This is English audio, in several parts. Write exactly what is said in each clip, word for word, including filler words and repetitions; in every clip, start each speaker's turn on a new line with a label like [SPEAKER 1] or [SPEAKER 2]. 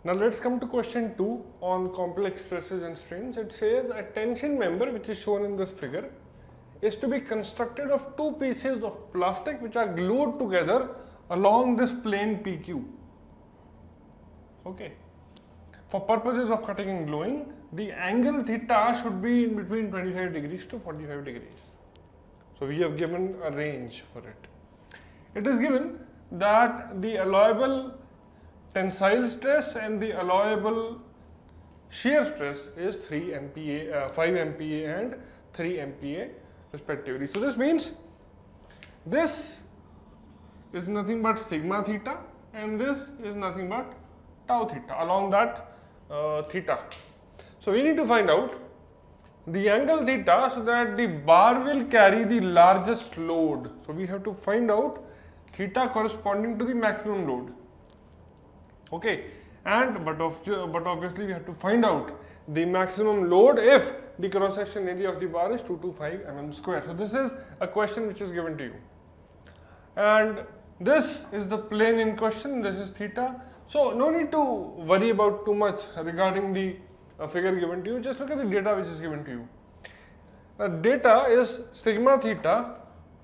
[SPEAKER 1] Now let's come to question two on complex stresses and strains. It says a tension member, which is shown in this figure, is to be constructed of two pieces of plastic which are glued together along this plane P Q. Okay. For purposes of cutting and gluing, the angle theta should be in between twenty-five degrees to forty-five degrees. So we have given a range for it. It is given that the allowable tensile stress and the allowable shear stress is three M P A, uh, five M P A and three M P A respectively. So this means this is nothing but sigma theta and this is nothing but tau theta along that uh, theta. So we need to find out the angle theta so that the bar will carry the largest load. So we have to find out theta corresponding to the maximum load. Okay, and but of but obviously we have to find out the maximum load if the cross section area of the bar is two hundred twenty-five millimeters square. So this is a question which is given to you, and this is the plane in question. This is theta. So no need to worry about too much regarding the uh, figure given to you. Just look at the data which is given to you. The data is sigma theta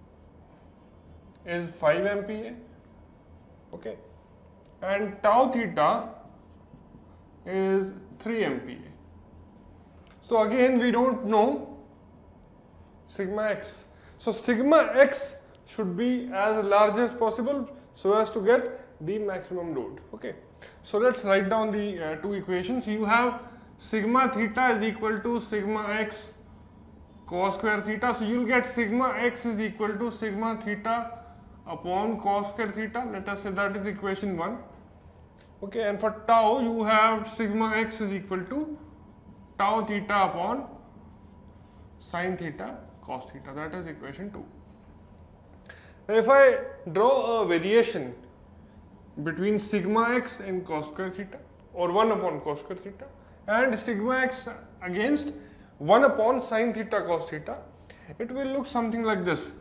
[SPEAKER 1] is five M P A. Okay. And tau theta is three M P A. So again we don't know sigma x. So sigma x should be as large as possible so as to get the maximum load. Okay. So let's write down the uh, two equations. You have sigma theta is equal to sigma x cos square theta. So you'll get sigma x is equal to sigma theta upon cos square theta. Let us say that is equation one. Okay, and for tau you have sigma x is equal to tau theta upon sin theta cos theta. That is equation two. Now if I draw a variation between sigma x and cos square theta, or one upon cos square theta, and sigma x against one upon sin theta cos theta, it will look something like this.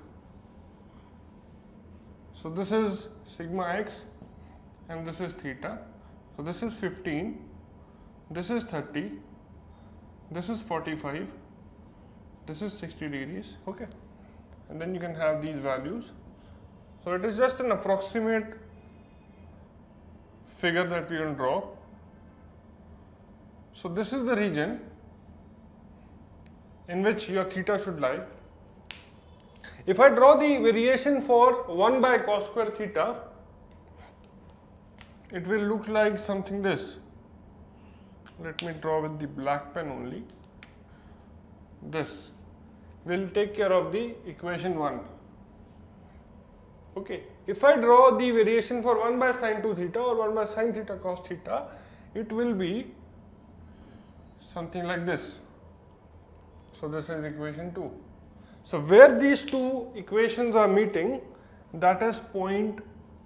[SPEAKER 1] So this is sigma x and this is theta. So this is fifteen, this is thirty, this is forty-five, this is sixty degrees. Okay, and then you can have these values. So it is just an approximate figure that we will draw. So this is the region in which your theta should lie. If I draw the variation for one by cos square theta, it will look like something this. Let me draw with the black pen only. This will take care of the equation one. Okay. If I draw the variation for one by sin two theta or one by sin theta cos theta, it will be something like this. So this is equation two. So where these two equations are meeting, that is point,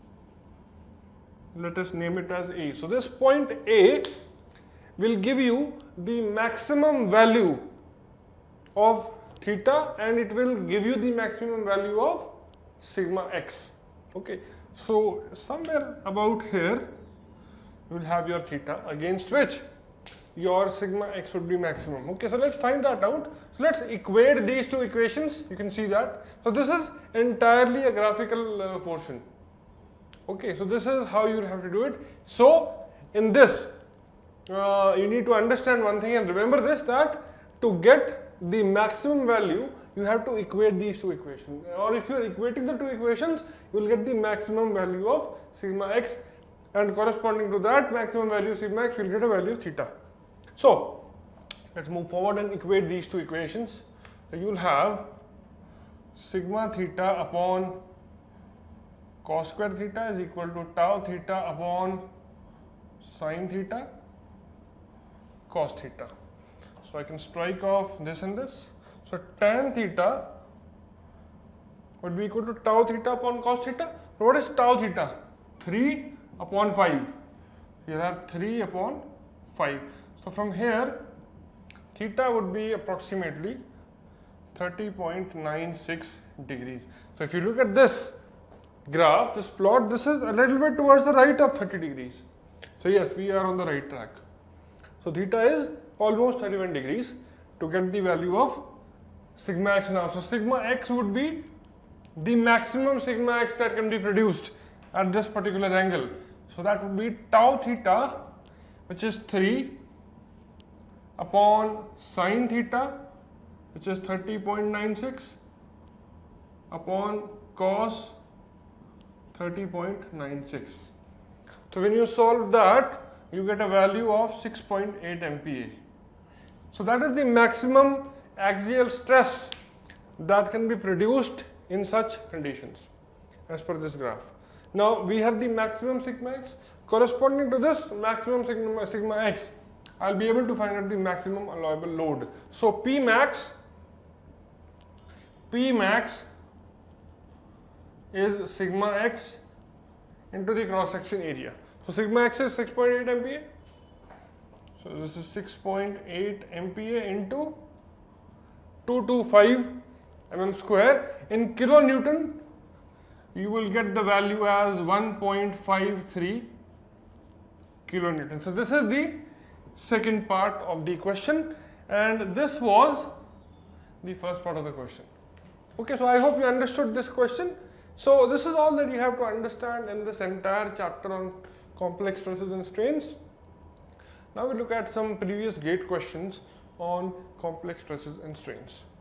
[SPEAKER 1] let us name it as A. So this point A will give you the maximum value of theta and it will give you the maximum value of sigma x. Okay, so somewhere about here you will have your theta against which your sigma x would be maximum. Okay, so let's find that out. So let's equate these two equations. You can see that. So this is entirely a graphical uh, portion. Okay, so this is how you will have to do it. So in this, uh, you need to understand one thing and remember this, that to get the maximum value, you have to equate these two equations. Or if you are equating the two equations, you will get the maximum value of sigma x, and corresponding to that maximum value sigma x, you will get a value of theta. So let's move forward and equate these two equations. So you will have sigma theta upon cos square theta is equal to tau theta upon sin theta cos theta. So I can strike off this and this. So tan theta would be equal to tau theta upon cos theta. So what is tau theta? three upon five. You have three upon five. So from here, theta would be approximately thirty point nine six degrees. So if you look at this graph, this plot, this is a little bit towards the right of thirty degrees. So yes, we are on the right track. So theta is almost thirty-one degrees to get the value of sigma x now. So sigma x would be the maximum sigma x that can be produced at this particular angle. So that would be tau theta, which is three upon sine theta, which is thirty point nine six, upon cos thirty point nine six. So when you solve that, you get a value of six point eight M P A. So that is the maximum axial stress that can be produced in such conditions as per this graph. Now we have the maximum sigma x. Corresponding to this maximum sigma, sigma x, I'll be able to find out the maximum allowable load. So P max, P max is sigma x into the cross section area. So sigma x is six point eight M P A. So this is six point eight M P A into two hundred twenty-five millimeters square. In kilonewton, you will get the value as one point five three kilonewton. So this is the second part of the question, and this was the first part of the question. Okay, so I hope you understood this question. So this is all that you have to understand in this entire chapter on complex stresses and strains. Now we look at some previous GATE questions on complex stresses and strains.